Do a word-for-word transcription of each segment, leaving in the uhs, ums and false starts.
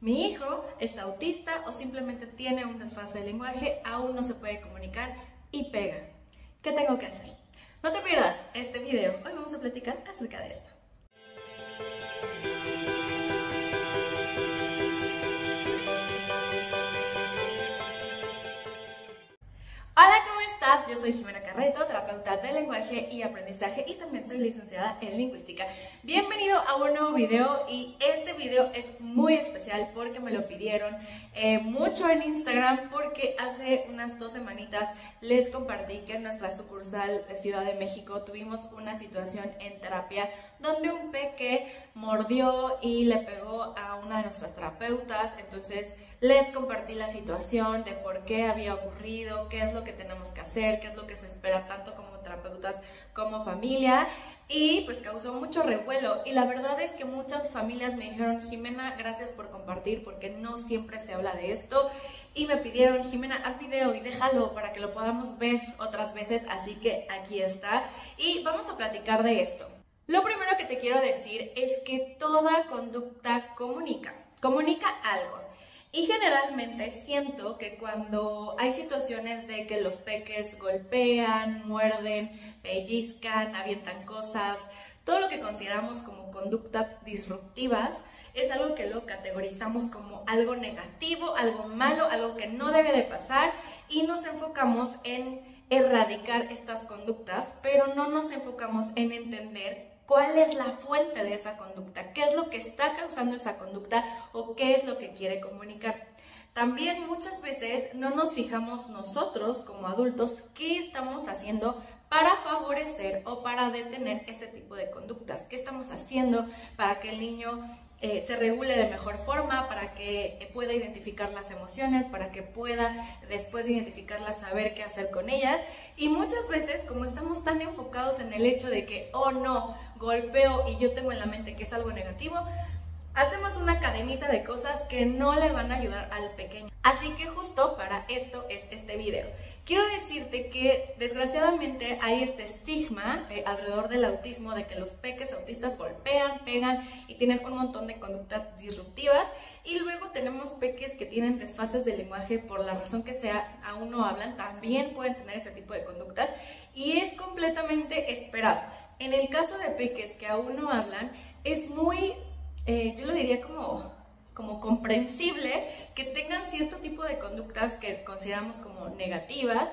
Mi hijo es autista o simplemente tiene un desfase de lenguaje, aún no se puede comunicar y pega. ¿Qué tengo que hacer? No te pierdas este video, hoy vamos a platicar acerca de esto. Hola, ¿cómo estás? Yo soy Jimena Carreto, terapeuta de lenguaje y aprendizaje y también soy licenciada en lingüística. Bienvenido a un nuevo video y este video es muy especial porque me lo pidieron eh, mucho en Instagram porque hace unas dos semanitas les compartí que en nuestra sucursal de Ciudad de México tuvimos una situación en terapia donde un peque mordió y le pegó a una de nuestras terapeutas. Entonces les compartí la situación de por qué había ocurrido, qué es lo que tenemos que hacer, qué es lo que se espera tanto como terapeutas como familia, y pues causó mucho revuelo. Y la verdad es que muchas familias me dijeron: Jimena, gracias por compartir porque no siempre se habla de esto, y me pidieron: Jimena, haz video y déjalo para que lo podamos ver otras veces, así que aquí está y vamos a platicar de esto. Lo primero que te quiero decir es que toda conducta comunica, comunica algo. Y generalmente siento que cuando hay situaciones de que los peques golpean, muerden, pellizcan, avientan cosas, todo lo que consideramos como conductas disruptivas, es algo que lo categorizamos como algo negativo, algo malo, algo que no debe de pasar, y nos enfocamos en erradicar estas conductas, pero no nos enfocamos en entender cuál es la fuente de esa conducta, qué es lo que está causando esa conducta o qué es lo que quiere comunicar. También muchas veces no nos fijamos nosotros como adultos qué estamos haciendo para favorecer o para detener ese tipo de conductas, qué estamos haciendo para que el niño eh, se regule de mejor forma, para que pueda identificar las emociones, para que pueda después de identificarlas saber qué hacer con ellas. Y muchas veces, como estamos tan enfocados en el hecho de que, oh no, golpeo y yo tengo en la mente que es algo negativo, hacemos una cadenita de cosas que no le van a ayudar al pequeño. Así que justo para esto es este video. Quiero decirte que desgraciadamente hay este estigma eh, alrededor del autismo, de que los peques autistas golpean, pegan y tienen un montón de conductas disruptivas, y luego tenemos peques que tienen desfases de lenguaje por la razón que sea, aún no hablan, también pueden tener ese tipo de conductas y es completamente esperado. En el caso de peques que aún no hablan, es muy, eh, yo lo diría como, como comprensible que tengan cierto tipo de conductas que consideramos como negativas,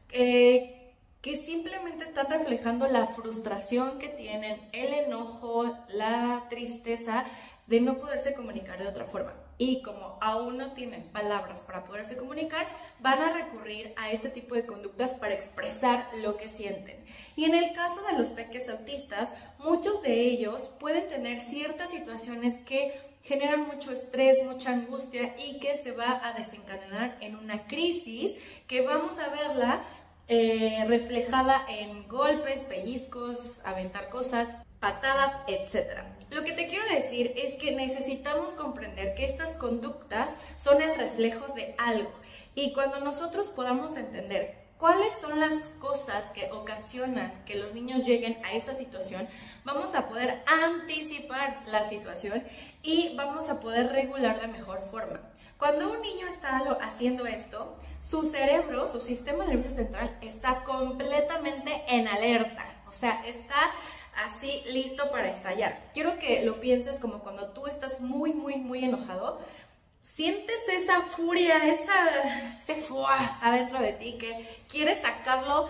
eh, que simplemente están reflejando la frustración que tienen, el enojo, la tristeza de no poderse comunicar de otra forma. Y como aún no tienen palabras para poderse comunicar, van a recurrir a este tipo de conductas para expresar lo que sienten. Y en el caso de los peques autistas, muchos de ellos pueden tener ciertas situaciones que generan mucho estrés, mucha angustia y que se va a desencadenar en una crisis que vamos a verla eh, reflejada en golpes, pellizcos, aventar cosas, patadas, etcétera. Lo que te quiero decir es que necesitamos comprender que estas conductas son el reflejo de algo, y cuando nosotros podamos entender cuáles son las cosas que ocasionan que los niños lleguen a esa situación, vamos a poder anticipar la situación y vamos a poder regular de mejor forma. Cuando un niño está haciendo esto, su cerebro, su sistema nervioso central está completamente en alerta, o sea, está así listo para estallar. Quiero que lo pienses como cuando tú estás muy, muy, muy enojado, sientes esa furia, esa, ese fuá adentro de ti que quieres sacarlo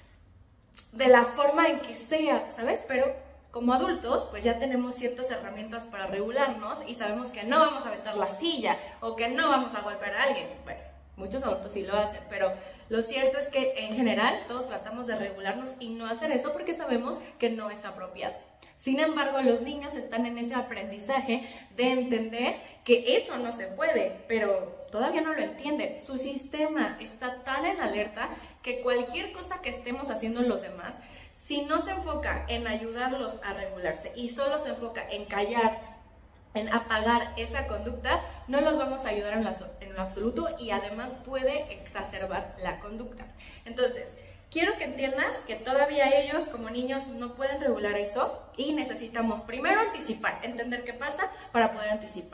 de la forma en que sea, ¿sabes? Pero como adultos, pues ya tenemos ciertas herramientas para regularnos y sabemos que no vamos a aventar la silla o que no vamos a golpear a alguien. Bueno, muchos adultos sí lo hacen, pero lo cierto es que en general todos tratamos de regularnos y no hacer eso porque sabemos que no es apropiado. Sin embargo, los niños están en ese aprendizaje de entender que eso no se puede, pero todavía no lo entienden. Su sistema está tan en alerta que cualquier cosa que estemos haciendo los demás, si no se enfoca en ayudarlos a regularse y solo se enfoca en callar, en apagar esa conducta, no los vamos a ayudar en, la, en lo absoluto, y además puede exacerbar la conducta. Entonces, quiero que entiendas que todavía ellos como niños no pueden regular eso y necesitamos primero anticipar, entender qué pasa para poder anticipar.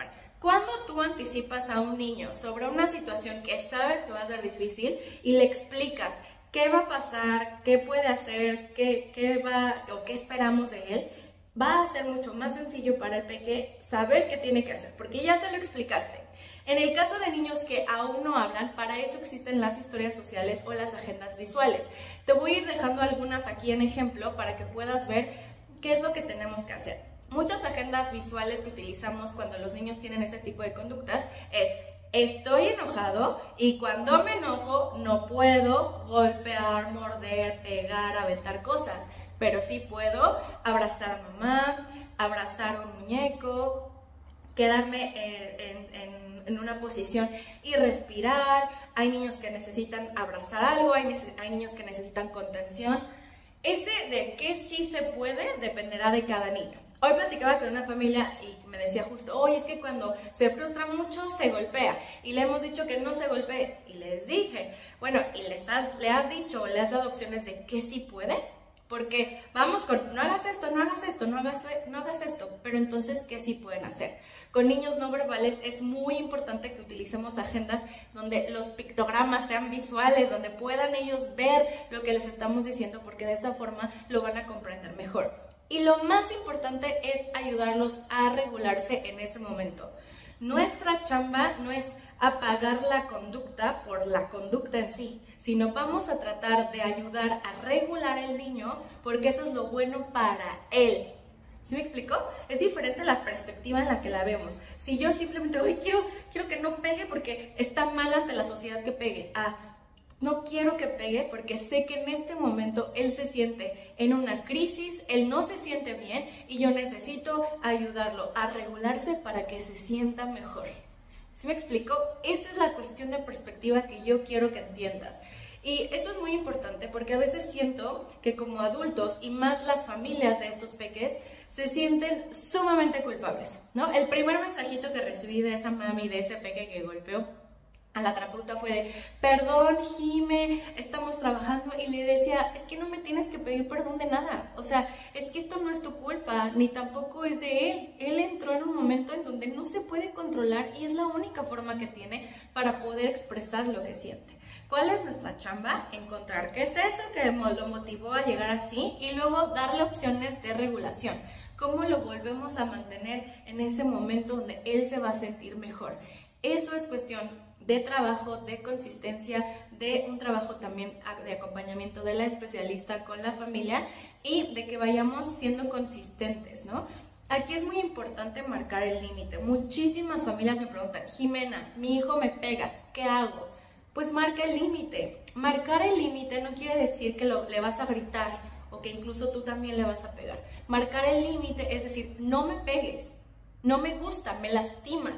Cuando tú anticipas a un niño sobre una situación que sabes que va a ser difícil y le explicas qué va a pasar, qué puede hacer, qué, qué va o qué esperamos de él, va a ser mucho más sencillo para el peque saber qué tiene que hacer, porque ya se lo explicaste. En el caso de niños que aún no hablan, para eso existen las historias sociales o las agendas visuales. Te voy a ir dejando algunas aquí en ejemplo para que puedas ver qué es lo que tenemos que hacer. Muchas agendas visuales que utilizamos cuando los niños tienen ese tipo de conductas es: estoy enojado y cuando me enojo no puedo golpear, morder, pegar, aventar cosas, pero sí puedo abrazar a mamá, abrazar un muñeco, quedarme en, en, en una posición y respirar. Hay niños que necesitan abrazar algo, hay, hay niños que necesitan contención. Ese de qué sí se puede dependerá de cada niño. Hoy platicaba con una familia y me decía justo, oye, es que cuando se frustra mucho se golpea y le hemos dicho que no se golpee. Y les dije, bueno, ¿y les has, le has dicho, le has dado opciones de qué sí puede? Porque vamos con, no hagas esto, no hagas esto, no hagas, no hagas esto, pero entonces, ¿qué sí pueden hacer? Con niños no verbales es muy importante que utilicemos agendas donde los pictogramas sean visuales, donde puedan ellos ver lo que les estamos diciendo, porque de esa forma lo van a comprender mejor. Y lo más importante es ayudarlos a regularse en ese momento. Nuestra chamba no es apagar la conducta por la conducta en sí, sino vamos a tratar de ayudar a regular al niño porque eso es lo bueno para él. ¿Sí me explico? Es diferente la perspectiva en la que la vemos. Si yo simplemente, oye, quiero, quiero que no pegue porque está mal ante la sociedad que pegue. Ah, no quiero que pegue porque sé que en este momento él se siente en una crisis, él no se siente bien y yo necesito ayudarlo a regularse para que se sienta mejor. ¿Sí me explico? Esa es la cuestión de perspectiva que yo quiero que entiendas. Y esto es muy importante porque a veces siento que como adultos y más las familias de estos peques se sienten sumamente culpables, ¿no? El primer mensajito que recibí de esa mami, de ese peque que golpeó a la terapeuta fue de, perdón, Jime, estamos trabajando, y le decía, es que no me tienes que pedir perdón de nada, o sea, es que esto no es tu culpa, ni tampoco es de él, él entró en un momento en donde no se puede controlar y es la única forma que tiene para poder expresar lo que siente. ¿Cuál es nuestra chamba? Encontrar qué es eso que lo motivó a llegar así y luego darle opciones de regulación. ¿Cómo lo volvemos a mantener en ese momento donde él se va a sentir mejor? Eso es cuestión de trabajo, de consistencia, de un trabajo también de acompañamiento de la especialista con la familia y de que vayamos siendo consistentes, ¿no? Aquí es muy importante marcar el límite. Muchísimas familias me preguntan, Jimena, mi hijo me pega, ¿qué hago? Pues marca el límite. Marcar el límite no quiere decir que lo, le vas a gritar o que incluso tú también le vas a pegar. Marcar el límite es decir, no me pegues, no me gusta, me lastimas,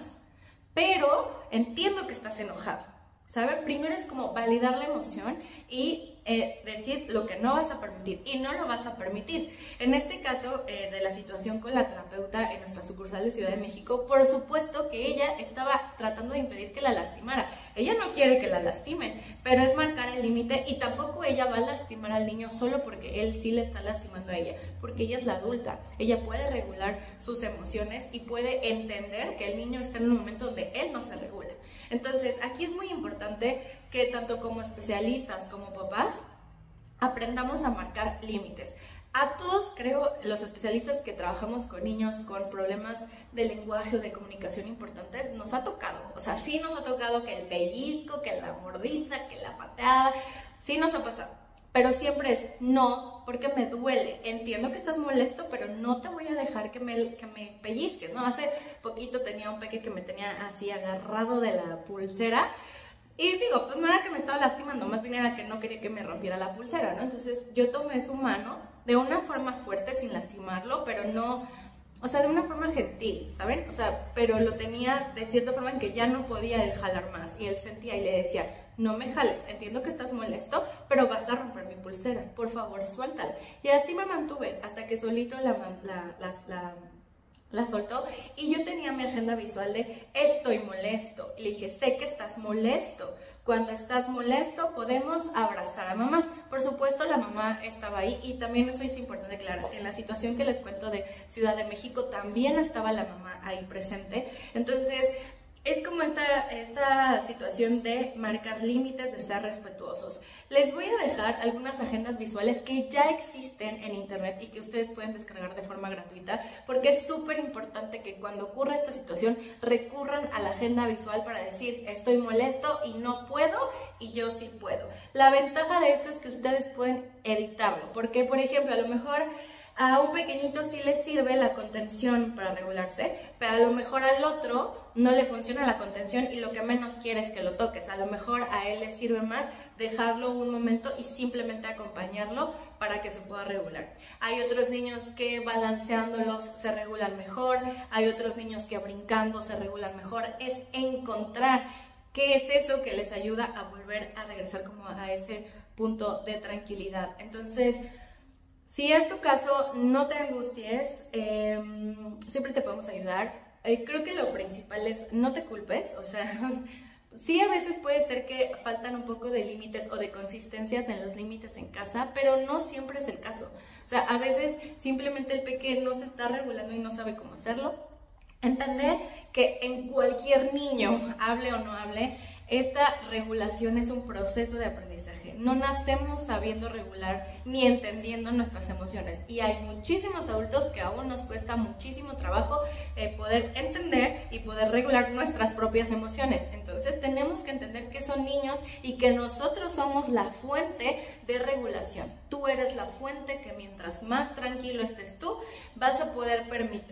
pero entiendo que estás enojado, ¿saben? Primero es como validar la emoción y eh, decir lo que no vas a permitir y no lo vas a permitir. En este caso eh, de la situación con la terapeuta en nuestra sucursal de Ciudad de México, por supuesto que ella estaba tratando de impedir que la lastimara. Ella no quiere que la lastimen, pero es marcar el límite y tampoco ella va a lastimar al niño solo porque él sí le está lastimando a ella, porque ella es la adulta. Ella puede regular sus emociones y puede entender que el niño está en un momento donde él no se regula. Entonces, aquí es muy importante que tanto como especialistas como papás aprendamos a marcar límites. A todos, creo, los especialistas que trabajamos con niños con problemas de lenguaje o de comunicación importantes, nos ha tocado. O sea, sí nos ha tocado que el pellizco, que la mordida, que la patada, sí nos ha pasado. Pero siempre es no, porque me duele. Entiendo que estás molesto, pero no te voy a dejar que me, que me pellizques, ¿no? Hace poquito tenía un peque que me tenía así agarrado de la pulsera. Y digo, pues no era que me estaba lastimando, más bien era que no quería que me rompiera la pulsera, ¿no? Entonces yo tomé su mano de una forma fuerte sin lastimarlo, pero no, o sea, de una forma gentil, ¿saben? O sea, pero lo tenía de cierta forma en que ya no podía él jalar más y él sentía y le decía, no me jales, entiendo que estás molesto, pero vas a romper mi pulsera, por favor, suéltala. Y así me mantuve hasta que solito la, la, la, la la soltó y yo tenía mi agenda visual de estoy molesto. Le dije, sé que estás molesto. cuando estás molesto podemos abrazar a mamá. Por supuesto la mamá estaba ahí y también eso es importante aclarar. En la situación que les cuento de Ciudad de México también estaba la mamá ahí presente. Entonces es como esta, esta situación de marcar límites, de ser respetuosos. Les voy a dejar algunas agendas visuales que ya existen en internet y que ustedes pueden descargar de forma gratuita, porque es súper importante que cuando ocurra esta situación recurran a la agenda visual para decir estoy molesto y no puedo y yo sí puedo. La ventaja de esto es que ustedes pueden editarlo, porque por ejemplo a lo mejor a un pequeñito sí le sirve la contención para regularse, pero a lo mejor al otro no le funciona la contención y lo que menos quiere es que lo toques. A lo mejor a él le sirve más dejarlo un momento y simplemente acompañarlo para que se pueda regular. Hay otros niños que balanceándolos se regulan mejor, hay otros niños que brincando se regulan mejor. Es encontrar qué es eso que les ayuda a volver a regresar como a ese punto de tranquilidad. Entonces, si es tu caso, no te angusties, eh, siempre te podemos ayudar. Eh, creo que lo principal es no te culpes, o sea, sí a veces puede ser que faltan un poco de límites o de consistencias en los límites en casa, pero no siempre es el caso. O sea, a veces simplemente el peque no se está regulando y no sabe cómo hacerlo. Entender que en cualquier niño, hable o no hable, esta regulación es un proceso de aprendizaje. No nacemos sabiendo regular ni entendiendo nuestras emociones. Y hay muchísimos adultos que aún nos cuesta muchísimo trabajo eh, poder entender y poder regular nuestras propias emociones. Entonces tenemos que entender que son niños y que nosotros somos la fuente de regulación. Tú eres la fuente que mientras más tranquilo estés tú, vas a poder permitir...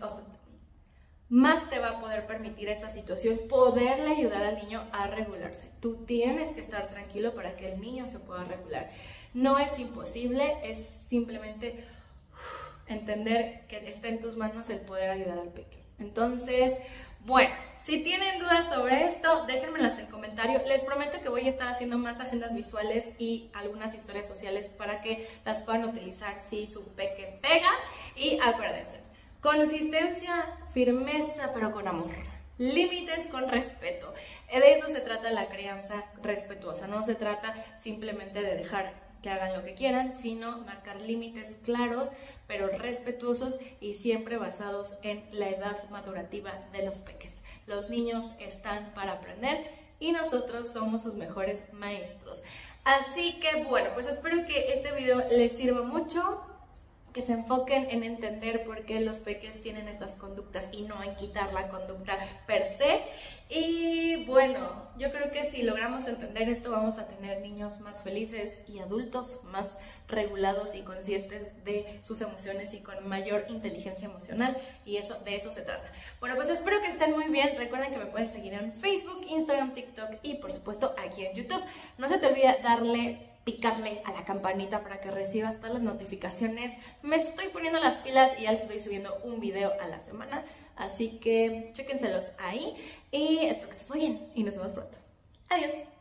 más te va a poder permitir esa situación, poderle ayudar al niño a regularse. Tú tienes que estar tranquilo para que el niño se pueda regular. No es imposible, es simplemente uf, entender que está en tus manos el poder ayudar al pequeño. Entonces, bueno, si tienen dudas sobre esto, déjenmelas en comentarios. Les prometo que voy a estar haciendo más agendas visuales y algunas historias sociales para que las puedan utilizar si su peque pega. Y acuérdense, consistencia, firmeza, pero con amor. Límites con respeto. De eso se trata la crianza respetuosa. No se trata simplemente de dejar que hagan lo que quieran, sino marcar límites claros, pero respetuosos y siempre basados en la edad madurativa de los peques. Los niños están para aprender y nosotros somos sus mejores maestros. Así que bueno, pues espero que este video les sirva mucho, que se enfoquen en entender por qué los peques tienen estas conductas y no en quitar la conducta per se. Y bueno, yo creo que si logramos entender esto vamos a tener niños más felices y adultos más regulados y conscientes de sus emociones y con mayor inteligencia emocional, y eso de eso se trata. Bueno, pues espero que estén muy bien. Recuerden que me pueden seguir en Facebook, Instagram, TikTok y por supuesto aquí en YouTube. No se te olvide darle picarle a la campanita para que recibas todas las notificaciones. Me estoy poniendo las pilas y ya les estoy subiendo un video a la semana, así que chéquenselos ahí y espero que estés muy bien y nos vemos pronto. Adiós.